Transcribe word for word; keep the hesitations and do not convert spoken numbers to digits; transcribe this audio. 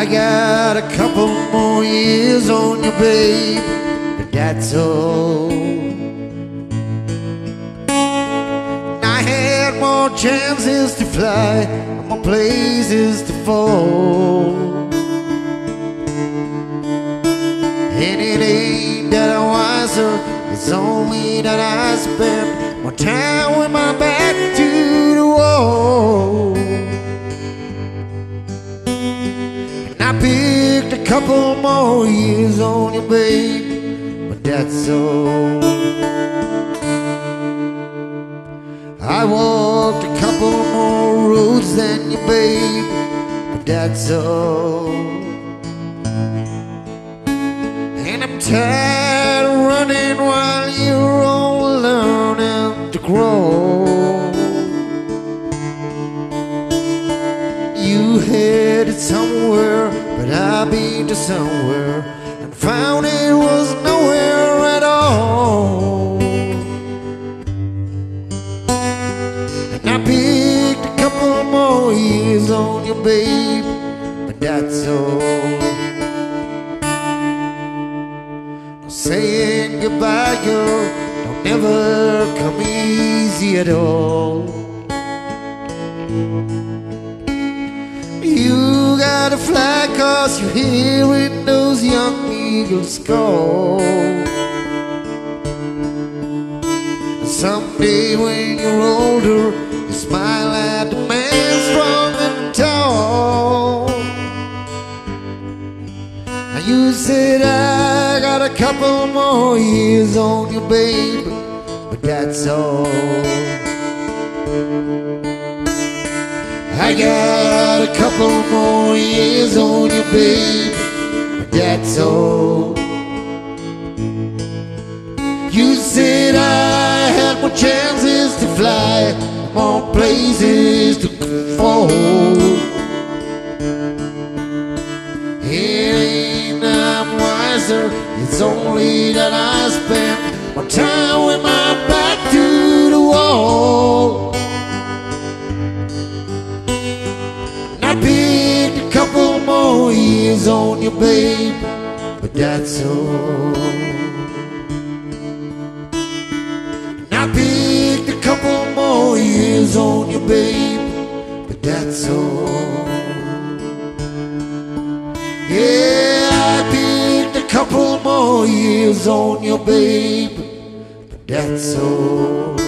I got a couple more years on you, babe, but that's all. And I had more chances to fly, and more places to fall. And it ain't that I'm wiser, it's only that I spent more time with my back to the wall. And I picked a couple more years on you, babe, but that's all. I walked a couple more roads than you, babe, but that's all. And I'm tired of running while you're all learning to grow. You headed somewhere, but I've been to somewhere and found it was nowhere at all. And I picked a couple more years on you, babe, but that's all. Saying goodbye, girl, don't never come easy at all. You gotta fly 'cause you're hearing those young eagles call. And someday when you're older, you smile at the man strong and tall. And you said, I got a couple more years on you, babe, but that's all. I got a couple more years on you, babe, but that's all. You said I had more chances to fly, more places to fall. It ain't I'm wiser, it's only that I spent more time with my back to the wall. And I picked a couple more years on you, babe, but that's all. And I picked a couple more years on you, babe, but that's all. Yeah, I picked a couple more years on you, babe, but that's all.